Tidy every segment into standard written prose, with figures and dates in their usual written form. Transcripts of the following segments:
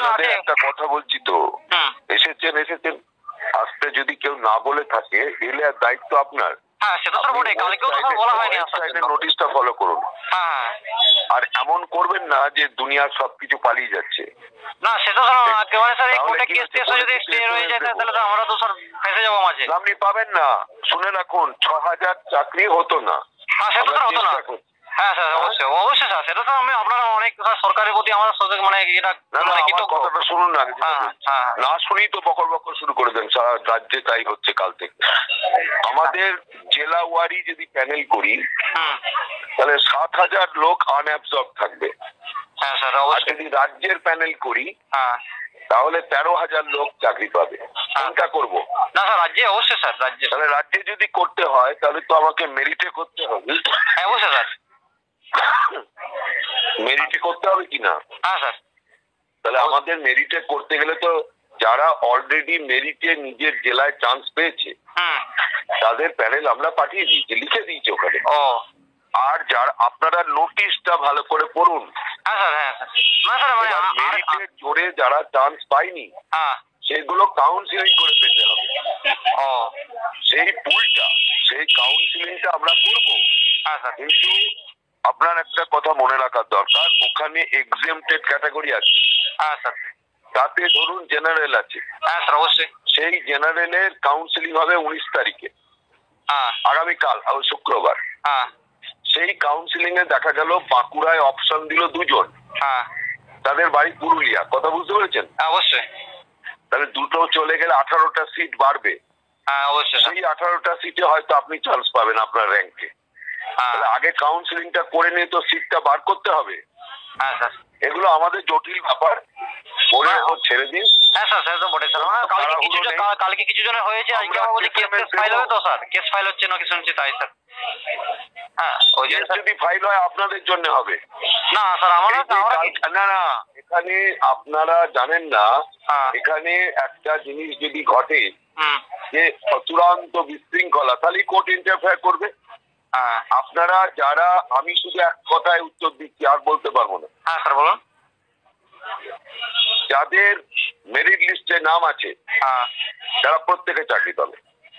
আপনাদের একটা কথা বলছি তো, এসেছেন আসতে যদি কেউ না বলে থাকে এলে দায়িত্ব আপনার। হ্যাঁ সেটা তো বটে, কালকেও তো বলা হয়নি আপনাদের নোটিশটা ফলো করুন। হ্যাঁ আর এমন করবেন না যে দুনিয়ার সবকিছু পালিয়ে যাচ্ছে। না সেটা স্যার একেবারে স্যার, এই কোর্টে কেস টেস যদি স্টে হয়ে যায় তাহলে তো আমরা তো স্যার ফেঁসে যাবো মাঝে। আপনি পাবেন না, শুনে রাখুন 6000 চাকরি হতো না। হ্যাঁ সেটা তো হতো না। হ্যাঁ স্যার অবশ্যই অবশ্যই স্যার, সেটা তো আমি আপনারা অনেক সরকারের প্রতি আমার মানে এটা কথাটা শুনুন না, না শুনেই তো বকর বকর শুরু করে দেন। সারা রাজ্যে তাই হচ্ছে কাল থেকে। আমাদের জেলা ওয়ারি যদি প্যানেল করি তাহলে 7000 লোক আনঅ্যাবজর্ব থাকবে। হ্যাঁ স্যার আর যদি রাজ্যের প্যানেল করি তাহলে 13000 লোক চাকরি পাবে। কোনটা করবো? না স্যার রাজ্যে, অবশ্যই স্যার রাজ্যে। তাহলে রাজ্যে যদি করতে হয় তাহলে তো আমাকে মেরিটে করতে হবে। হ্যাঁ অবশ্যই স্যার, মেরিটে করতে হবে কিনা? হ্যাঁ স্যার। তাহলে আমাদের মেরিটে করতে গেলে তো যারা অলরেডি মেরিটে নিজের জেলায় চান্স পেয়েছে তাদের প্যানেল আমরা পাঠিয়ে দিয়েছি, লিখে দিয়েছি ওখানে। আর যারা আপনারা নোটিশটা ভালো করে পড়ুন। মেরিটের জোরে যারা চান্স পায়নি সেগুলো কাউন্সিলিং করে পেতে হবে। সেই পুলটা, সেই কাউন্সিলিংটা আমরা করবো। কিন্তু আপনার একটা কথা মনে রাখার দরকার, ওখানে এক্সেমটেড ক্যাটাগরি আছে। তাতে ধরুন জেনারেল আছে, সেই জেনারেলের কাউন্সিলিং হবে 19 তারিখে, আগামীকাল শুক্রবার। সেই কাউন্সিলিং এ দেখা গেল বাঁকুড়ায় অপশন দিল 2 জন, তাদের বাড়ি পুরুলিয়া। কথা বুঝতে পেরেছেন? অবশ্যই। তাহলে দুটো চলে গেলে 18টা সিট বাড়বে। সেই 18টা সিটে হয়তো আপনি চান্স পাবেন আপনার র্যাঙ্কে। তাহলে আগে কাউন্সিলিংটা করে নিয়ে তো সিটটা বার করতে হবে। এগুলো আমাদের জটিল ব্যাপার, পরে ছেড়ে দিন। হ্যাঁ স্যার সেটা তো বটে স্যার। কালকে কিছু জনের হয়েছে, আজকে আমার বলছে কেস ফাইল হবে তো স্যার, কেস ফাইল হচ্ছে নাকি শুনছি, তাই স্যার। হ্যাঁ ওই জন্য যদি ফাইল হয় আপনাদের জন্য হবে না স্যার। আমরা না না, এখানে আপনারা জানেন না, এখানে একটা জিনিস যদি ঘটে যে চূড়ান্ত বিশৃঙ্খলা, তাহলে কোর্ট ইন্টারফেয়ার করবে। আপনারা যারা, আমি শুধু এক কথায় উত্তর দিচ্ছি আর বলতে পারবো না। হ্যাঁ স্যার বলুন। যাদের মেরিট লিস্টে নাম আছে তারা প্রত্যেকে চাকরি পাবে।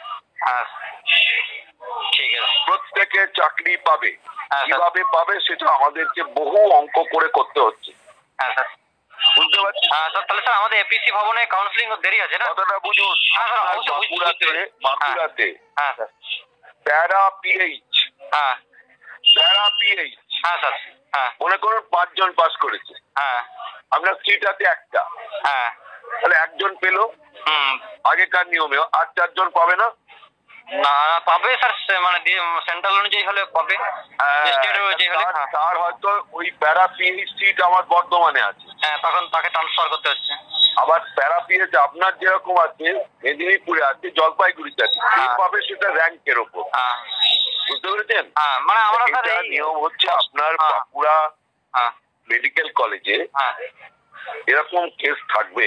ঠিক আছে, প্রত্যেকে চাকরি পাবে। কিভাবে পাবে সেটা আমাদেরকে বহু অঙ্ক করে করতে হচ্ছে। বুঝতে পারছি? তাহলে স্যার আমাদের এপিসি ভবনে কাউন্সিলিং দেরি আছে না? কথাটা বুঝুন। বাঁকুড়াতে প্যারা পিএইচ, প্যারা পিএইচ মনে করুন 5 জন পাস করেছে, আপনার সিট আছে একটা, তাহলে একজন পেলো আগেকার নিয়মে, আর 4 জন পাবে না? না পাবে স্যার, মানে সেন্ট্রাল অনুযায়ী হলে পাবে। তার হয়তো ওই প্যারা পিএইচ সিট আমার বর্ধমানে আছে, তখন তাকে ট্রান্সফার করতে হচ্ছে। আবার প্যারা পিএইচ আপনার যেরকম আছে মেদিনীপুরে আছে, জলপাইগুড়িতে আছে, কে পাবে সেটা র্যাঙ্কের ওপর। বুঝতে পেরেছেন? মানে আমরা নিয়ম হচ্ছে আপনার বাঁকুড়া মেডিকেল কলেজে এরকম কেস থাকবে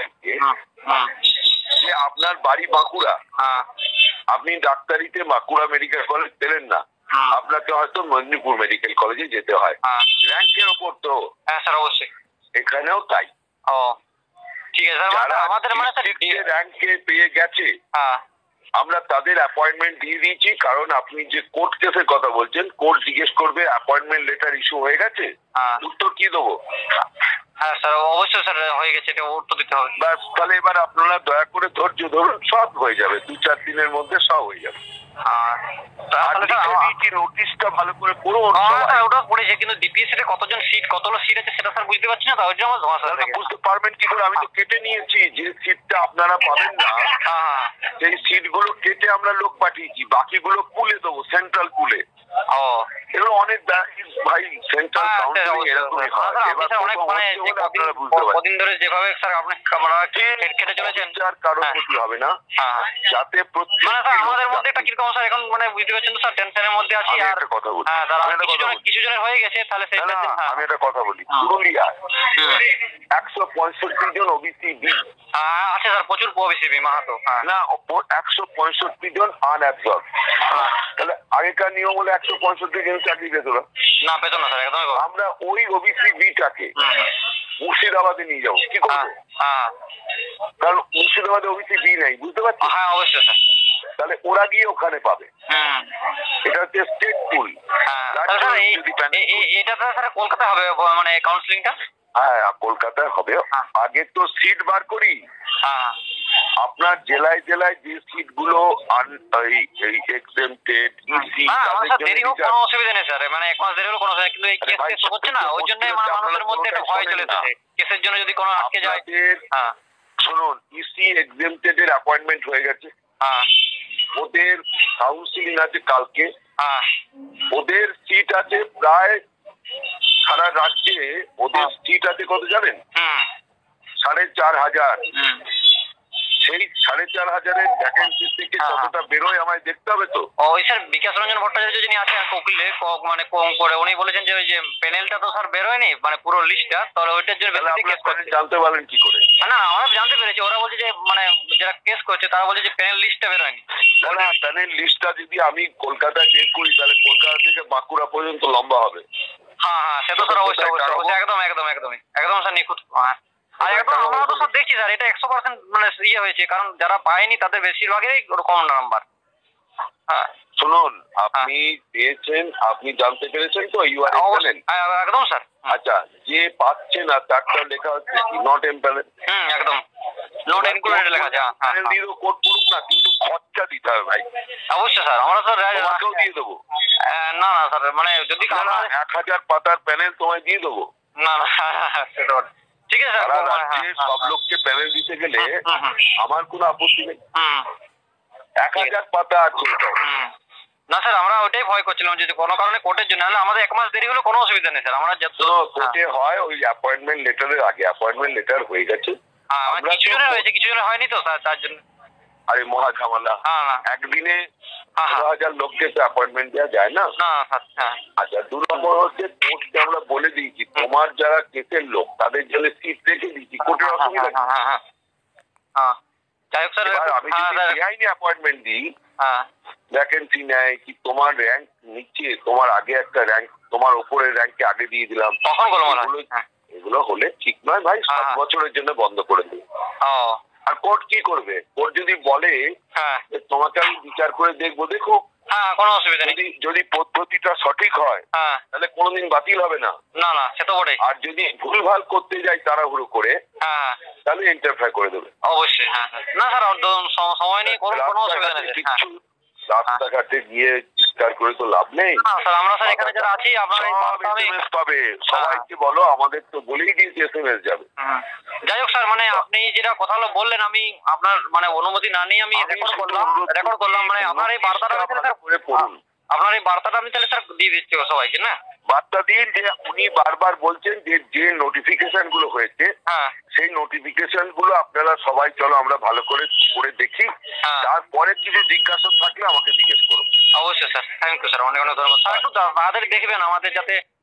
যে আপনার বাড়ি বাঁকুড়া, আপনি ডাক্তারিতে বাঁকুড়া মেডিকেল কলেজ পেলেন না, আপনাকে হয়তো মেদিনীপুর মেডিকেল কলেজে যেতে হয়, র্যাঙ্কের ওপর তো। হ্যাঁ স্যার অবশ্যই, এখানেও তাই। ঠিক আছে স্যার, আমাদের মানে র্যাঙ্কে পেয়ে গেছে আমরা তাদের অ্যাপয়েন্টমেন্ট দিয়ে দিয়েছি। কারণ আপনি যে কোর্ট কেসের কথা বলছেন, কোর্ট জিজ্ঞেস করবে অ্যাপয়েন্টমেন্ট লেটার ইস্যু হয়ে গেছে, উত্তর কি দেবো? হ্যাঁ স্যার অবশ্যই স্যার হয়ে গেছে, এটা উত্তর দিতে হবে। ব্যাস, তাহলে এবার আপনারা দয়া করে ধৈর্য ধরুন, সব হয়ে যাবে, 2-4 দিনের মধ্যে সব হয়ে যাবে। নোটিশটা ভালো করে পড়ুন। ওটা পড়েছে, কিন্তু ডিপিএসসি তে কতজন সিট, কতগুলো সিট আছে সেটা স্যার বুঝতে পারছি না, তাই জন্য বুঝতে পারবেন কি করে? আমি তো কেটে নিয়েছি, যে সিটটা আপনারা পাবেন না সেই সিট গুলো কেটে আমরা লোক পাঠিয়েছি, বাকিগুলো পুলে দেবো, সেন্ট্রাল পুলে। এগুলো অনেক ভাই সেন্ট্রাল কাউন্সিলিং এরকমই হয়। কদিন ধরে যেভাবে স্যার আপনি কেটে চলেছেন, কারোর ক্ষতি হবে না, যাতে আমাদের মধ্যে একটা কিরকম স্যার এখন মানে বুঝতে পারছেন তো স্যার, টেনশনের মধ্যে আছি। আর কথা বলি, কিছু জনের হয়ে গেছে, তাহলে আমি একটা কথা বলি, পুরুলিয়া 165 জন ওবিসি বি আছে স্যার, প্রচুর ওবিসি বি মাহাতো না, 165 জন আনঅ্যাবজর্ব। তাহলে আগেকার নিয়ম হলে 165 জন চাকরি পেত না, পেত না স্যার, একদমই। আমরা ওই ওবিসি বিটাকে মুর্শিদাবাদে নিয়ে যাবো, কি করবো? কারণ মুর্শিদাবাদে ওবিসি বি নাই, বুঝতে পারছি। হ্যাঁ অবশ্যই স্যার। তাহলে ওরা গিয়ে ওখানে পাবে। এটা হচ্ছে স্টেট পুল। এটা স্যার কলকাতা হবে মানে কাউন্সিলিংটা? হ্যাঁ কলকাতায় হবে। আগে তো সিট বার করি। আপনার জেলায় জেলায় যে সিট গুলো এক্সেমটেড ইসি, দেরি হোক কোনো অসুবিধা নেই স্যার, মানে 1 মাস দেরি হলো কোনো অসুবিধা, কিন্তু এই কেস টেস হচ্ছে না, ওই জন্য মানে মানুষের মধ্যে একটা ভয় চলে এসেছে কেসের জন্য যদি কোনো আটকে যায়। শুনুন, ইসি এক্সেমটেড এর অ্যাপয়েন্টমেন্ট হয়ে গেছে। ওদের কাউন্সিলিং আছে কালকে। ওদের সিট আছে প্রায় সারা রাজ্যে, ওদের সিট আছে কত জানেন? 4,500। সেই 4,500 ভ্যাকেন্সি থেকে কতটা বেরোয় আমায় দেখতে হবে তো। ওই স্যার বিকাশ রঞ্জন ভট্টাচার্য যিনি আছেন কোকিলে মানে কম করে, উনি বলেছেন যে ওই যে প্যানেলটা তো স্যার বেরোয়নি মানে পুরো লিস্টটা, তাহলে ওইটার জন্য বেশি কেস করছে। জানতে পারলেন কি করে? না আমরা জানতে পেরেছি, ওরা বলছে যে মানে যারা কেস করছে তারা বলছে যে প্যানেল লিস্টটা বেরোয়নি। না, প্যানেল লিস্টটা যদি আমি কলকাতায় বের করি তাহলে কলকাতা থেকে বাঁকুড়া পর্যন্ত লম্বা হবে। হ্যাঁ সে তো স্যার অবশ্যই একদম স্যার নিখুঁত। আর একদম আমরা তো সব দেখছি স্যার, এটা 100% মানে ইয়ে হয়েছে, কারণ যারা পায়নি তাদের বেশিরভাগেরই কম নাম্বার। শুনুন, আপনি পেয়েছেন, আপনি জানতে পেরেছেন তো ইউ আর এমপ্যানেল? একদম স্যার। আচ্ছা, যে পাচ্ছে না তারটা লেখা হচ্ছে নট এমপ্যানেল। একদম নট ইনক্লুডেড লেখা আছে। প্যানেল দিয়ে কোড করুক না, কিন্তু খরচা দিতে হবে ভাই। অবশ্যই স্যার, আমরা স্যার তোমাকেও দিয়ে দেবো। না স্যার, মানে যদি 1000 পাতার প্যানেল তোমায় দিয়ে দেবো। না সেটা ঠিক আছে স্যার। সব লোককে প্যানেল দিতে গেলে আমার কোনো আপত্তি নেই। 1000 পাতা আছে। না স্যার, আমরা ওটাই ভয় করছিলাম যদি কোনো কারণে কোর্টের জন্য, হলে আমাদের 1 মাস দেরি হলে কোনো অসুবিধা নেই স্যার। আমরা কোর্টে হয় ওই অ্যাপয়েন্টমেন্ট লেটারের আগে। অ্যাপয়েন্টমেন্ট লেটার হয়ে গেছে, কিছু জনের হয়েছে, কিছু জনের হয়নি তো স্যার, তার জন্য। আরে মহা ঝামেলা। একদিনে 1000 লোককে তো অ্যাপয়েন্টমেন্ট দেওয়া যায় না। আচ্ছা, 2 নম্বর হচ্ছে কোর্টকে আমরা বলে দিয়েছি তোমার যারা কেসের লোক তাদের জন্য সিট রেখে দিয়েছি, কোর্টের অসুবিধা নেই। যাই হোক স্যার, আমি যদি বেআইনি অ্যাপয়েন্টমেন্ট দিই, ভ্যাকেন্সি নেয় কি তোমার র্যাঙ্ক নিচে, তোমার আগে একটা র্যাঙ্ক, তোমার উপরের র্যাঙ্ককে আগে দিয়ে দিলাম, এগুলো হলে ঠিক নয় ভাই। 7 বছরের জন্য বন্ধ করে দিই। আর কোর্ট কি করবে? কোর্ট যদি বলে তোমাকে আমি বিচার করে দেখবো, দেখো কোনো অসুবিধা নেই। যদি পদ্ধতিটা সঠিক হয় তাহলে কোনোদিন বাতিল হবে না। না সে তো বটেই। আর যদি ভুলভাল করতে যাই তাড়াহুড়ো করে, তাহলে ইন্টারফেয়ার করে দেবে। অবশ্যই। না স্যার, সময় নিয়ে করুন, কোনো অসুবিধা নেই। কিছু রাস্তাঘাটে গিয়ে চিৎকার করে তো লাভ নেই। স্যার আমরা স্যার এখানে যারা আছি আপনার এসএমএস পাবে, সবাইকে বলো, আমাদের তো বলেই দিয়েছি এসএমএস যাবে। যাই হোক স্যার, মানে আপনি যেটা কথাগুলো বললেন আমি আপনার মানে অনুমতি না নিয়ে আমি রেকর্ড করলাম, মানে আপনার এই বার্তাটা আপনার এই বার্তাটা আমি তাহলে স্যার দিয়ে দিচ্ছি সবাইকে। না বার্তা দিন যে উনি বারবার বলছেন যে নোটিফিকেশন গুলো হয়েছে সেই নোটিফিকেশন গুলো আপনারা সবাই চলো আমরা ভালো করে দেখি, তারপরে কিছু জিজ্ঞাসা থাকলে আমাকে জিজ্ঞেস করো। অবশ্যই স্যার, থ্যাংক ইউ স্যার, অনেক অনেক ধন্যবাদ স্যার। একটু তাড়াতাড়ি দেখবেন আমাদের যাতে